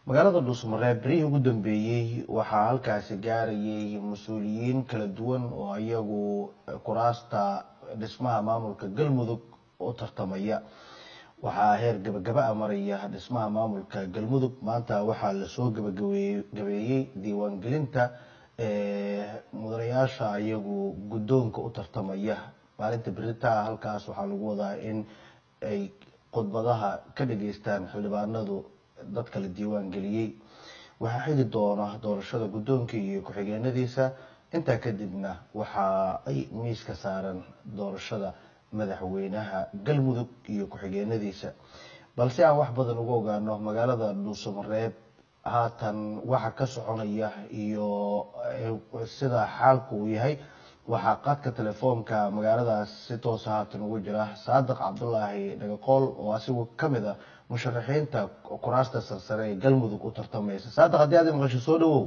magaalada Dhuusamareeb berihii ugu dambeeyay waxaa halkaasi gaarayay mas'uuliyiin kala duwan oo iyagu kuraasta dhismaha maamulka Galmudug u tartamaya. waxaa heer gabagaba maraya dhismaha maamulka Galmudug. maanta waxaa la soo gabagabeeyay diiwaangelinta mudanayaasha iyagu guddoonka u tartamaya. maalinta berita halkaas waxaa lagu wadaa in ay khudbadaha ka dhageystaan xildhibaanadu dadka la diiwaan geliyay. waxaa xigi doona doorashada guddoonka iyo ku-xigeenadiisa. intaa kadibna waxa ay miiska saaran doorashada madaxweynaha Galmudug iyo ku-xigeenadiisa. balse aan wax badan uga ogaano magaalada Dhuusamareeb haatan waxa ka soconaya iyo sida xaalku uu yahay, waxaa qadka telefoonka magaaladaas si toos ah haatan ugu jira Saadiq Cabdullaahi Dhagaqool oo asigu kamid ah musharaxiinta kuraasta sarsare ee Galmudug u tartamaysa. Saadiq, haddii aad maqasho soo dhawow.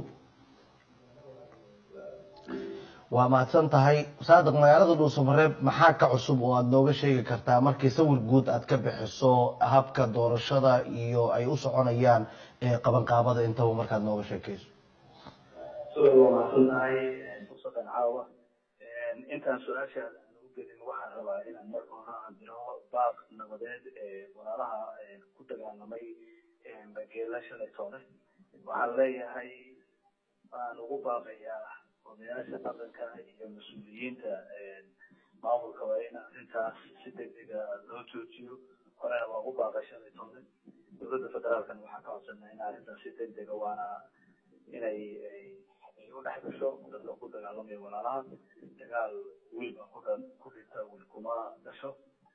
waa mahadsan tahay Saadiq. magaalada Dhuusamareeb maxaa ka cusub oo aad nooga sheegi kartaa markii sawir guud aad ka bixiso habka doorashada iyo ay u soconayaan qabanqaabada intaba markaad nooga sheekayso. waa mahadsan tahay fursadan caawa. intaan su-aashaada aan u gelin waxaan rabaa inaan marka hore aan diro baaq nabadeed walaalaha ku dagaalamay bageela shalay toole. waxaan leeyahay waan ugu baaqayaa odayaasha dhaqanka iyo mas-uuliyiinta maamulka waa in arrintaas si degdega loo joojiyo. horena waa ugu baaqay shalay toole. dowladda federaalkana waxaan ka codsanaa in arrintaas si degdega waana inay u dhex gasho dadka ku dagaalamaya walaalaha. dagaal wiil baa ku dhinta wiil kuma gasho.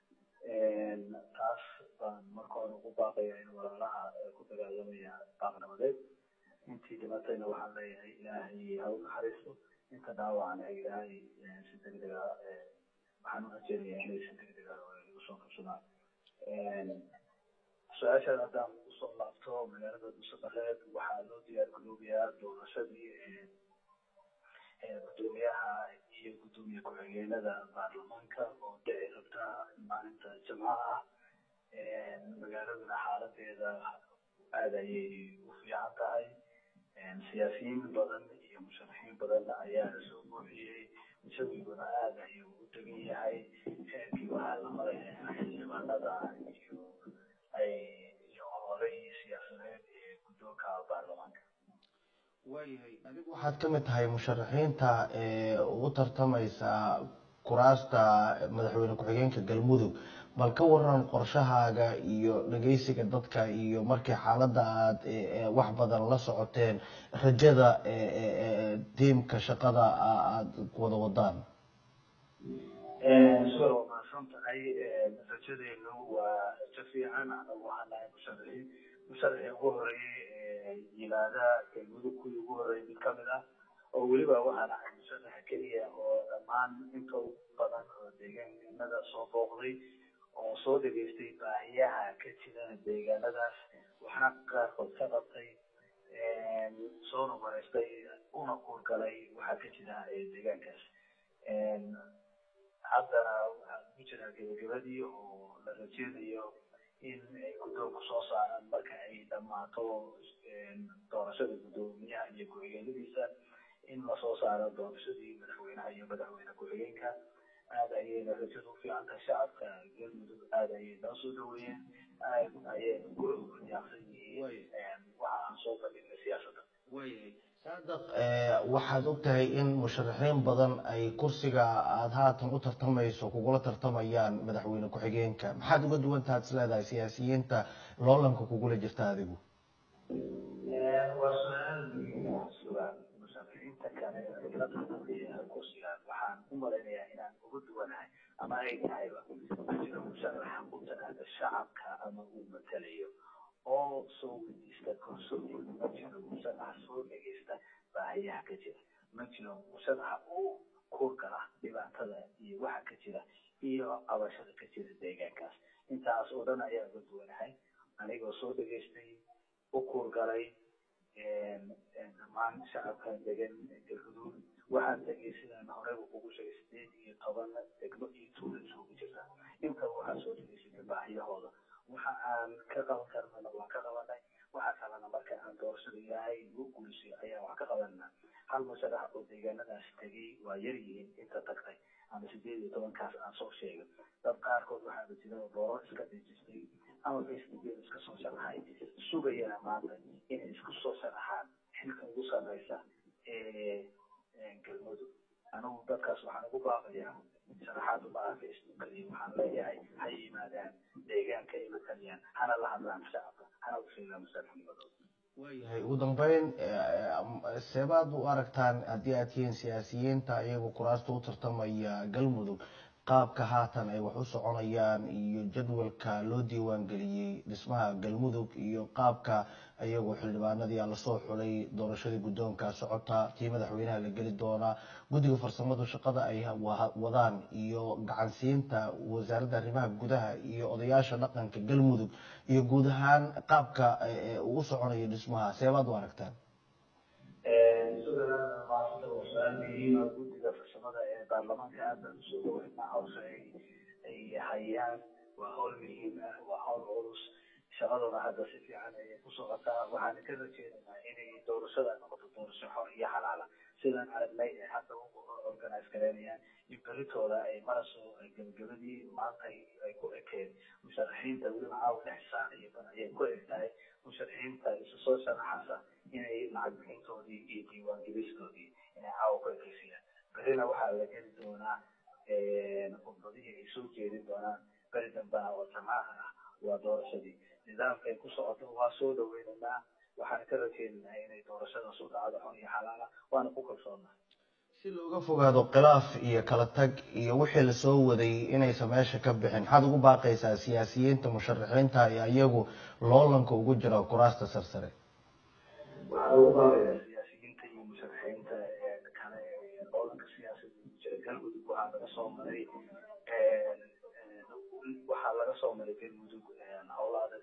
taas baan marka hore ugu baaqaya in walaalaha ku dagaalamaya baaq nabadeed. intii dhimatayna waxaan leeyahay ilaahay ha u naxariisto. inta dhaawacana ilaahay si degdega waxaan u rajeynayaa inay si degdega usoo kabsadaan. su-aashaada haddaan usoo laabto magaalada Dhuusamareeb waxaa loo diyaar garoobayaa doorashadii gudoomiyaha iyo gudoomiye ku-xigeenada baarlamaanka oo dhici rabta maalinta jimcaha ah. magaaladuna xaaladeeda aad ayay u fiican tahay. siyaasiyiin badan iyo musharaxiin badan ayaa soo buuxiyey. jawiguna aad ayuu u degan yahay. heerkii waxaa la maraya xildhibaanada iyo ololihii siyaasadeed ee guddoonka baarlamaanka. waayahay, adigu waxaad ka mid tahay musharaxiinta u tartamaysa kuraasta madaxweyne ku-xigeenka Galmudug. bal ka waran qorshahaaga iyo dhageysiga dadka iyo markii xaaladda aad wax badan la socoteen rajada tiimka shaqada aad wada wadaan. suur waa mahadsan tahay. rajadeenu waa rajo fiican. anagu waxaan nahay musharaxii ugu horeeyey yimaada Galmudug kuwii ugu horeeyey mid kamid ah oo weliba waxaan ahay musharaxa keliya oo dhammaan inta ugu badan oo deegaanada soo booqday oo soo dhageystay baahiyaha ka jira deegaanadaas. waxna qaarkood ka qabtay soona wareystay una kuurgalay waxaa ka jira deegaankaas. haddana waxaan ku jiraa gabagabadii oo la rajeynayo in ay guddoonku soo saaraan marka ay dhammaato doorashada guddoomiyaha iyo ku-xigeenadiisa in lasoo saaro doorashadii madaxweynaha iyo madaxweyne ku-xigeenka. aad ayayna rajadu u fiican tahay. shacabka Galmudug aad ayay noo soo dhaweeyeen. aad ayayna ku yaaqsan yihiin waxa aan soo bandhignay siyaasadda. waayahay Saadiq, waxaad ogtahay in musharaxiin badan ay kursiga aad haatan u tartamayso kugula tartamayaan madaxweyne ku-xigeenka. maxaad uga duwan tahay is leedahay siyaasiyiinta loolanka kugula jirta adigu? waa su-aal sugan. musharaxiinta kale la tartamaya kursiga waxaan u malaynayaa inaan uga duwanahay ama ay tahayba ma jiro musharaxa u tanaada shacabka ama uu matalayo oo soo weydiista kalsooni. ma jiro musharax soo dhegeysta baahiyaha ka jira. ma jiro musharaxa uu kuurgala dhibaatada iyo waxa ka jira iyo cabashada ka jira deegaankaas. intaas oo dhan ayaa uga duwanahay anigoo soo dhageystay u kuurgalay dhammaan shacabka degan Galmudug. waxaan tegay sidaan horeyba kugu sheegay 18 degmo iyo tuulo isugu jirta. intaba waxaa soo dhageysatay baahiyahooda. waxa aan ka qaban karnana waan ka qabanay. waxa kalena marka aan doorashada ilaahay ugu guulisay ayaan wax ka qabanaa hal musharax oo deegaanadaas tegay waa yar yihiin inta tagtay ama 18 aan soo sheegay dad qaarkood waxaa jira booro iska dhijistay ama Facebook iska soo sharaxay sugayana maanta inay isku soo sharaxaan xilka ugu sarreysa galmudug anigu dadkaas waxaan ugu baaqayaa sharaxaad u baahan Facebook iyo waxaan leeyahay ha yimaadaan deegaanka ay mataliyaan hana la hadlaan shacabka hana u sheegaan mustaqbalkooda waayahay ugu dambeyn seebaad u aragtaan haddii aad tihiin siyaasiyiinta iyagoo kuraasta u tartamaya galmudug qaabka haatan ay wax u soconayaan iyo jadwalka loo diiwaan geliyey dhismaha galmudug iyo qaabka iyagoo xildhibaanadii lasoo xulay doorashadii guddoonka socota tii madaxweynaha la geli doonaa guddiga farsamadu shaqada ay wadaan iyo gacansiinta wasaaradda arrimaha gudaha iyo odayaasha dhaqanka galmudug iyo guud ahaan qaabka uu soconayo dhismaha seebaad u aragtaan guddiga farsamada ee baarlamaanka aad baan usoo dhaweynaa hawsha ay hayaan waa hawl muhiim ah waa hawl culus shaqadooda hadda si fiican ayay ku socotaa waxaana ka rajeynaynaa inay doorashada noqoto doorasho xor iyo xalaala sidaan aragnay ee hadda u organize gareynayaan in beritooda ay maraso gabagabadii maanta ay ku ekeen musharaxiinta weliba caawa 6 saac iyo ban ayay ku egtahay musharaxiinta isu soo sharaxaysa inay lacag bixintoodii iyo diiwaan gelistoodii inay caawa ku ekeysiyaan berina waxaa la geli doonaa khudbadihii ay soo jeedin doonaan beri dambana oo jamcaha ah waa doorashadii nidaamka ay ku socoto waa soo dhaweynaynaa waxaan ka rajeynaynaa inay doorashada soo dhacdo xor iyo xalaala waana ku kalsoonnaa si looga fogaado khilaaf iyo kala tag iyo wixii lasoo waday inaysan meesha ka bixin maxaad ugu baaqaysaa siyaasiyiinta musharaxiinta iyo iyagu loolanka ugu jira kuraasta sarsare waxaan ugu baaqayaa siyaasiyiinta iyo musharaxiinta kale ee loolanka siyaasadda ugu jira galmudug waxaa laga soo maray galmudug howlo adag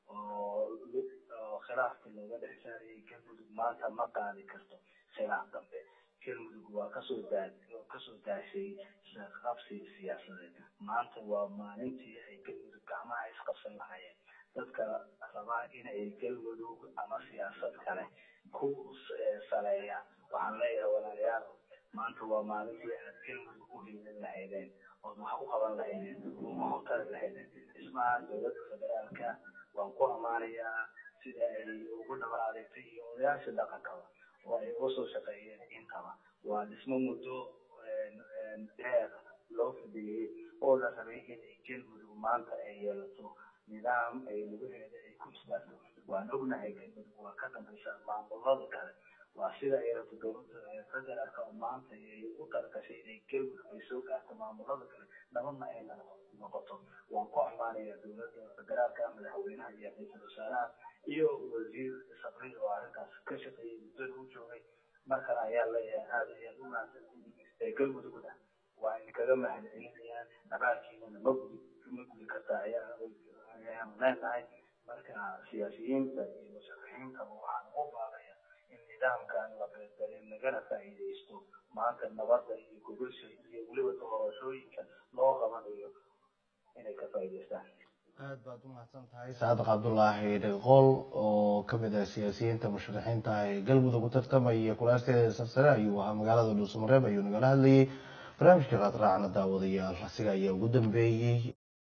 oo khilaafka looga dhex saarayay galmudug maanta ma qaadi karto khilaaf dambe galmudug waa kasoo daashay qabsi siyaasadeed maanta waa maalintii ay galmudug gacmaha isqabsan lahaayeen dadka rabaa inay galmudug ama siyaasad kale ku saleeyaan waxaan leeyahay walaalayaal maanta waa maalintii aad galmudug u hiilin lahaydeen ood wax u qaban lahaydeen oo wax u tari lahaydeen dhismaha dowladda federaalka waan ku ammaanayaa sida ay ugu dhabar adeegtay iyo odayaasha dhaqankaba oo ay uga soo shaqeeyeen intaba waa dhismo muddo dheer loo fadhiyey oo la rabay inay galmudug maanta ay yeelato nidaam ay lugaheeda ay ku istaagto waan ognahay galmudug waa ka dambaysa maamulada kale waa sida ay rabto dowladda federaalka oo maanta ay u talagashay inay galmudug ay soo gaarto maamulada kale nabadna ay noqoto waan ku ammaanayaa dowladda federaalka madaxweynaha iyo ra-iisul wasaaraha iyo wasiir sabriil oo arrintaas ka shaqeeyay muddada u joogay markale ayaa leeyahay aad ayaad u mahadsantihiin galmudugna waa idinkaga mahadcelinayaan abaarkiinana ma gudi kartaa ayaan leenahay marka siyaasiyiinta iyo musharaxiintaba waxaan ugu baaqaya in nidaamkan la bedelin lagana faa'iidaysto maanta nabadda iyo gogosha iyo weliba doorashooyinka loo qabanayo inay ka faa'iidaystaan aad baad u mahadsan tahay saadiq cabdulaahi dhaqool oo kamid ah siyaasiyiinta musharaxiinta ah ee galmudug u tartamaya kuraasteeda sarsare ayuu ahaa magaalada dhuusamareeb ayuu nagala hadlayay barnaamijka raad raacna daawadayaal asiga ayaa ugu dambeeyey